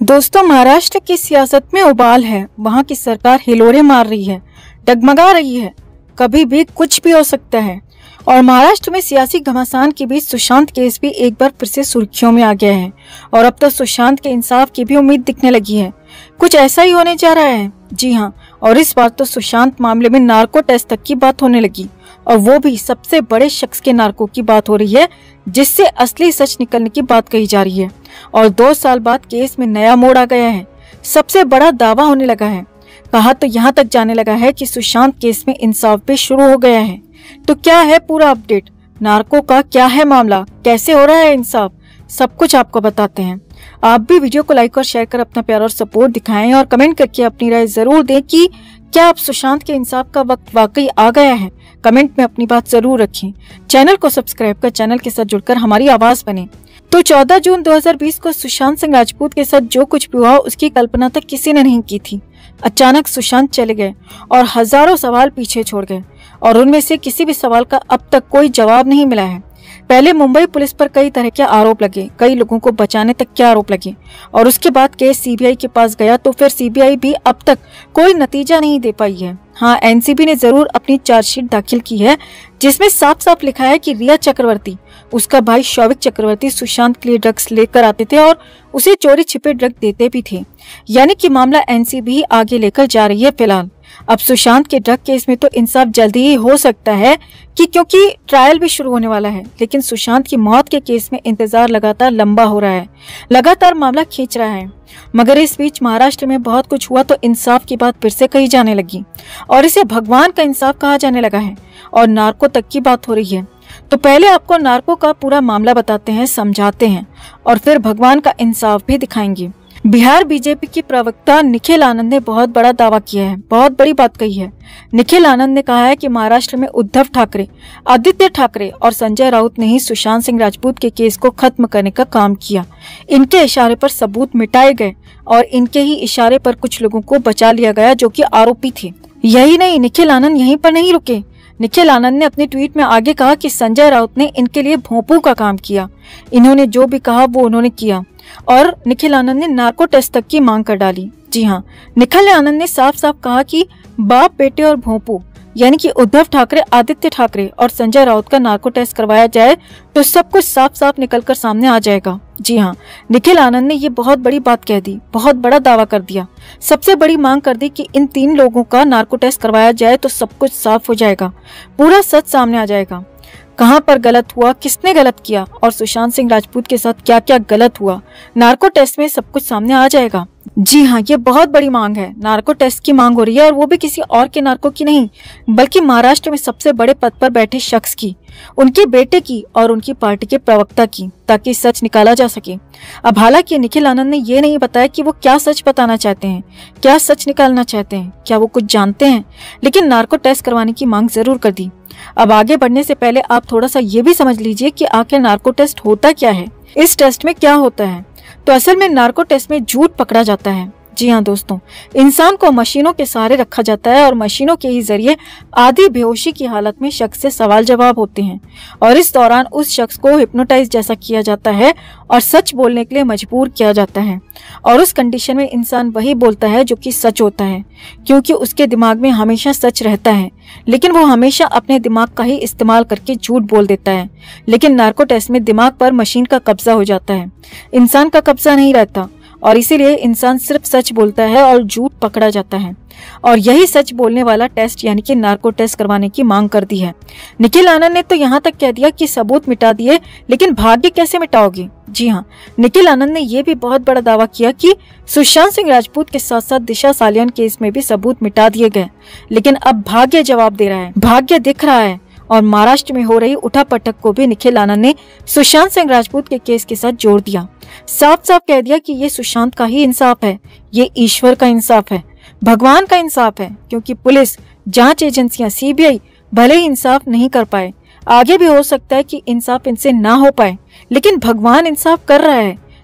दोस्तों, महाराष्ट्र की सियासत में उबाल है। वहां की सरकार हिलोरे मार रही है, डगमगा रही है, कभी भी कुछ भी हो सकता है। और महाराष्ट्र में सियासी घमासान के बीच सुशांत केस भी एक बार फिर से सुर्खियों में आ गया है और अब तो सुशांत के इंसाफ की भी उम्मीद दिखने लगी है। कुछ ऐसा ही होने जा रहा है। जी हाँ, और इस बार तो सुशांत मामले में नार्को टेस्ट तक की बात होने लगी, और वो भी सबसे बड़े शख्स के नार्को की बात हो रही है, जिससे असली सच निकलने की बात कही जा रही है। और 2 साल बाद केस में नया मोड़ आ गया है, सबसे बड़ा दावा होने लगा है। कहा तो यहाँ तक जाने लगा है कि सुशांत केस में इंसाफ भी शुरू हो गया है। तो क्या है पूरा अपडेट, नार्को का क्या है मामला, कैसे हो रहा है इंसाफ, सब कुछ आपको बताते हैं। आप भी वीडियो को लाइक और शेयर कर अपना प्यार और सपोर्ट दिखाएं और कमेंट करके अपनी राय जरूर दें कि क्या अब सुशांत के इंसाफ का वक्त वाकई आ गया है। कमेंट में अपनी बात जरूर रखें। चैनल को सब्सक्राइब कर चैनल के साथ जुड़कर हमारी आवाज बने। तो 14 जून 2020 को सुशांत सिंह राजपूत के साथ जो कुछ भी हुआ उसकी कल्पना तक किसी ने नहीं की थी। अचानक सुशांत चले गए और हजारों सवाल पीछे छोड़ गए, और उनमें से किसी भी सवाल का अब तक कोई जवाब नहीं मिला है। पहले मुंबई पुलिस पर कई तरह के आरोप लगे, कई लोगों को बचाने तक के आरोप लगे, और उसके बाद केस सीबीआई के पास गया तो फिर सीबीआई भी अब तक कोई नतीजा नहीं दे पाई है। हाँ, एनसीबी ने जरूर अपनी चार्जशीट दाखिल की है, जिसमें साफ साफ लिखा है कि रिया चक्रवर्ती, उसका भाई शौविक चक्रवर्ती सुशांत के लिए ड्रग्स लेकर आते थे और उसे चोरी छिपे ड्रग देते भी थे। यानी कि मामला एनसीबी आगे लेकर जा रही है फिलहाल। अब सुशांत के ड्रग केस में तो इंसाफ जल्दी ही हो सकता है कि क्योंकि ट्रायल भी शुरू होने वाला है, लेकिन सुशांत की मौत के केस में इंतजार लगातार लंबा हो रहा है, लगातार मामला खींच रहा है। मगर इस बीच महाराष्ट्र में बहुत कुछ हुआ तो इंसाफ की बात फिर से कही जाने लगी, और इसे भगवान का इंसाफ कहा जाने लगा है, और नार्को तक की बात हो रही है। तो पहले आपको नार्को का पूरा मामला बताते हैं, समझाते हैं, और फिर भगवान का इंसाफ भी दिखाएंगे। बिहार बीजेपी की प्रवक्ता निखिल आनंद ने बहुत बड़ा दावा किया है, बहुत बड़ी बात कही है। निखिल आनंद ने कहा है कि महाराष्ट्र में उद्धव ठाकरे, आदित्य ठाकरे और संजय राउत ने ही सुशांत सिंह राजपूत के केस को खत्म करने का काम किया। इनके इशारे पर सबूत मिटाए गए और इनके ही इशारे पर कुछ लोगों को बचा लिया गया जो कि आरोपी थे। यही नहीं, निखिल आनंद यहीं पर नहीं रुके। निखिल आनंद ने अपने ट्वीट में आगे कहा कि संजय राउत ने इनके लिए भोंपू का काम किया। इन्होंने जो भी कहा वो उन्होंने किया, और निखिल आनंद ने नार्को टेस्ट तक की मांग कर डाली। जी हाँ, निखिल आनंद ने साफ साफ कहा कि बाप, बेटे और भोंपू यानी कि उद्धव ठाकरे, आदित्य ठाकरे और संजय राउत का नार्को टेस्ट करवाया जाए तो सब कुछ साफ साफ निकलकर सामने आ जाएगा। जी हाँ, निखिल आनंद ने ये बहुत बड़ी बात कह दी, बहुत बड़ा दावा कर दिया, सबसे बड़ी मांग कर दी कि इन 3 लोगों का नार्को टेस्ट करवाया जाए तो सब कुछ साफ हो जाएगा, पूरा सच सामने आ जाएगा। कहां पर गलत हुआ, किसने गलत किया और सुशांत सिंह राजपूत के साथ क्या क्या गलत हुआ, नार्को टेस्ट में सब कुछ सामने आ जाएगा। जी हाँ, ये बहुत बड़ी मांग है। नार्को टेस्ट की मांग हो रही है, और वो भी किसी और के नार्को की नहीं, बल्कि महाराष्ट्र में सबसे बड़े पद पर बैठे शख्स की, उनके बेटे की और उनकी पार्टी के प्रवक्ता की, ताकि सच निकाला जा सके। अब हालांकि निखिल आनंद ने ये नहीं बताया कि वो क्या सच बताना चाहते हैं, क्या सच निकालना चाहते हैं, क्या वो कुछ जानते हैं, लेकिन नार्को टेस्ट करवाने की मांग जरूर कर दी। अब आगे बढ़ने से पहले आप थोड़ा सा ये भी समझ लीजिए कि आखिर नार्को टेस्ट होता क्या है, इस टेस्ट में क्या होता है। तो असल में नार्को टेस्ट में झूठ पकड़ा जाता है। जी हाँ दोस्तों, इंसान को मशीनों के सहारे रखा जाता है और मशीनों के ही जरिए आधी बेहोशी की हालत में शख्स से सवाल जवाब होते हैं, और इस दौरान उस शख्स को हिप्नोटाइज जैसा किया जाता है और सच बोलने के लिए मजबूर किया जाता है, और उस कंडीशन में इंसान वही बोलता है जो कि सच होता है, क्योंकि उसके दिमाग में हमेशा सच रहता है, लेकिन वो हमेशा अपने दिमाग का ही इस्तेमाल करके झूठ बोल देता है। लेकिन नार्को टेस्ट में दिमाग पर मशीन का कब्जा हो जाता है, इंसान का कब्जा नहीं रहता, और इसीलिए इंसान सिर्फ सच बोलता है और झूठ पकड़ा जाता है। और यही सच बोलने वाला टेस्ट यानी कि नार्को टेस्ट करवाने की मांग कर दी है। निखिल आनंद ने तो यहाँ तक कह दिया कि सबूत मिटा दिए, लेकिन भाग्य कैसे मिटाओगे। जी हाँ, निखिल आनंद ने यह भी बहुत बड़ा दावा किया कि सुशांत सिंह राजपूत के साथ साथ दिशा सालियान केस में भी सबूत मिटा दिए गए, लेकिन अब भाग्य जवाब दे रहा है, भाग्य दिख रहा है। और महाराष्ट्र में हो रही उठापटक को भी निखिल आनंद ने सुशांत सिंह राजपूत के केस के साथ जोड़ दिया। साफ साफ कह दिया कि ये सुशांत का ही इंसाफ है, ये ईश्वर का इंसाफ है, भगवान का इंसाफ है, क्योंकि पुलिस, जांच एजेंसियां, सीबीआई भले ही इंसाफ नहीं कर पाए, आगे भी हो सकता है कि इंसाफ इनसे ना हो पाए, लेकिन भगवान इंसाफ कर रहा है।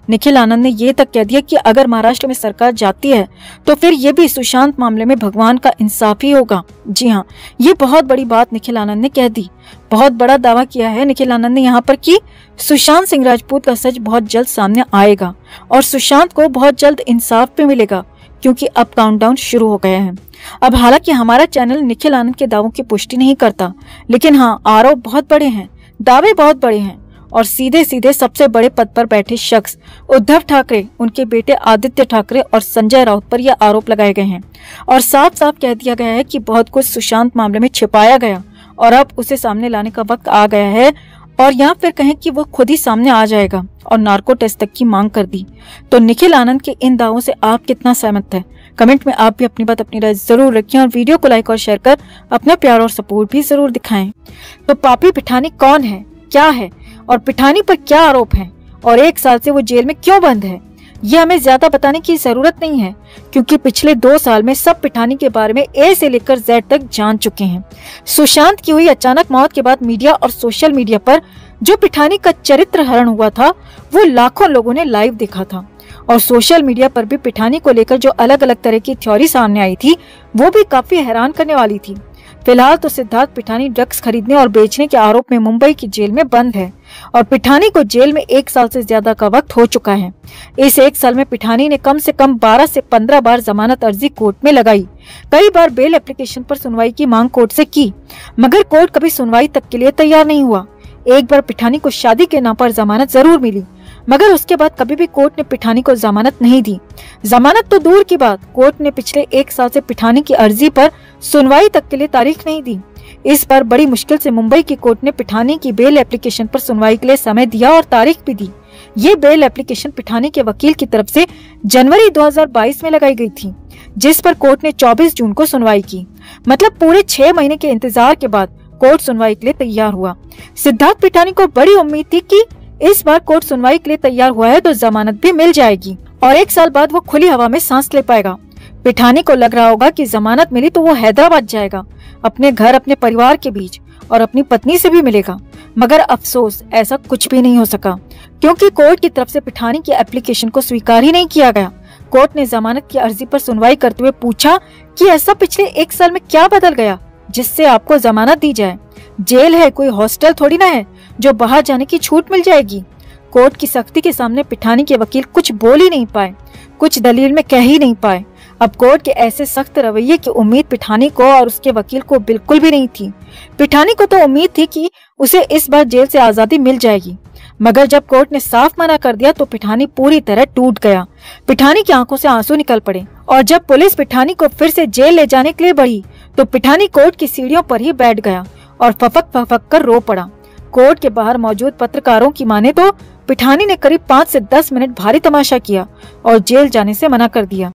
निखिल आनंद ने ये तक कह दिया कि अगर महाराष्ट्र में सरकार जाती है तो फिर ये भी सुशांत मामले में भगवान का इंसाफ ही होगा। जी हाँ, ये बहुत बड़ी बात निखिल आनंद ने कह दी। बहुत बड़ा दावा किया है निखिल आनंद ने यहाँ पर कि सुशांत सिंह राजपूत का सच बहुत जल्द सामने आएगा और सुशांत को बहुत जल्द इंसाफ भी मिलेगा, क्योंकि अब काउंटडाउन शुरू हो गया है। अब हालांकि हमारा चैनल निखिल आनंद के दावों की पुष्टि नहीं करता, लेकिन हाँ, आरोप बहुत बड़े हैं, दावे बहुत बड़े हैं और सीधे सीधे सबसे बड़े पद पर बैठे शख्स उद्धव ठाकरे, उनके बेटे आदित्य ठाकरे और संजय राउत पर यह आरोप लगाए गए हैं और साफ साफ कह दिया गया है कि बहुत कुछ सुशांत मामले में छिपाया गया और अब उसे सामने लाने का वक्त आ गया है, और यहाँ फिर कहें कि वो खुद ही सामने आ जाएगा और नार्को टेस्ट तक की मांग कर दी। तो निखिल आनंद के इन दावों से आप कितना सहमत है? कमेंट में आप भी अपनी बात, अपनी राय जरूर रखें और वीडियो को लाइक और शेयर कर अपना प्यार और सपोर्ट भी जरूर दिखाएं। तो पापी पिठानी कौन है, क्या है और पिठानी पर क्या आरोप है और 1 साल से वो जेल में क्यों बंद है, ये हमें ज्यादा बताने की जरूरत नहीं है, क्योंकि पिछले 2 साल में सब पिठानी के बारे में ए से लेकर जेड तक जान चुके हैं। सुशांत की हुई अचानक मौत के बाद मीडिया और सोशल मीडिया पर जो पिठानी का चरित्र हरण हुआ था वो लाखों लोगों ने लाइव देखा था और सोशल मीडिया पर भी पिठानी को लेकर जो अलग अलग तरह की थ्योरी सामने आई थी वो भी काफी हैरान करने वाली थी। फिलहाल तो सिद्धार्थ पिठानी ड्रग्स खरीदने और बेचने के आरोप में मुंबई की जेल में बंद है और पिठानी को जेल में 1 साल से ज्यादा का वक्त हो चुका है। इस 1 साल में पिठानी ने कम से कम 12 से 15 बार जमानत अर्जी कोर्ट में लगाई, कई बार बेल एप्लीकेशन पर सुनवाई की मांग कोर्ट से की, मगर कोर्ट कभी सुनवाई तक के लिए तैयार नहीं हुआ। एक बार पिठानी को शादी के नाम पर जमानत जरूर मिली, मगर उसके बाद कभी भी कोर्ट ने पिठानी को जमानत नहीं दी। जमानत तो दूर की बात, कोर्ट ने पिछले 1 साल से पिठानी की अर्जी पर सुनवाई तक के लिए तारीख नहीं दी। इस पर बड़ी मुश्किल से मुंबई की कोर्ट ने पिठानी की बेल एप्लीकेशन पर सुनवाई के लिए समय दिया और तारीख भी दी। ये बेल एप्लीकेशन पिठानी के वकील की तरफ से जनवरी 2022 में लगाई गई थी, जिस पर कोर्ट ने 24 जून को सुनवाई की। मतलब पूरे 6 महीने के इंतजार के बाद कोर्ट सुनवाई के लिए तैयार हुआ। सिद्धार्थ पिठानी को बड़ी उम्मीद थी कि इस बार कोर्ट सुनवाई के लिए तैयार हुआ है तो जमानत भी मिल जाएगी और 1 साल बाद वो खुली हवा में सांस ले पाएगा। पिठानी को लग रहा होगा कि जमानत मिली तो वो हैदराबाद जाएगा, अपने घर, अपने परिवार के बीच और अपनी पत्नी से भी मिलेगा, मगर अफसोस ऐसा कुछ भी नहीं हो सका, क्योंकि कोर्ट की तरफ से पिठानी की एप्लीकेशन को स्वीकार ही नहीं किया गया। कोर्ट ने जमानत की अर्जी पर सुनवाई करते हुए पूछा कि ऐसा पिछले 1 साल में क्या बदल गया जिससे आपको जमानत दी जाए? जेल है, कोई हॉस्टल थोड़ी ना है जो बाहर जाने की छूट मिल जाएगी। कोर्ट की सख्ती के सामने पिठानी के वकील कुछ बोल ही नहीं पाए, कुछ दलील में कह ही नहीं पाए। अब कोर्ट के ऐसे सख्त रवैये की उम्मीद पिठानी को और उसके वकील को बिल्कुल भी नहीं थी। पिठानी को तो उम्मीद थी कि उसे इस बार जेल से आजादी मिल जाएगी, मगर जब कोर्ट ने साफ मना कर दिया तो पिठानी पूरी तरह टूट गया। पिठानी की आंखों से आंसू निकल पड़े और जब पुलिस पिठानी को फिर से जेल ले जाने के लिए बढ़ी तो पिठानी कोर्ट की सीढ़ियों पर ही बैठ गया और फफक कर रो पड़ा। कोर्ट के बाहर मौजूद पत्रकारों की माने तो पिठानी ने करीब 5 से 10 मिनट भारी तमाशा किया और जेल जाने से मना कर दिया।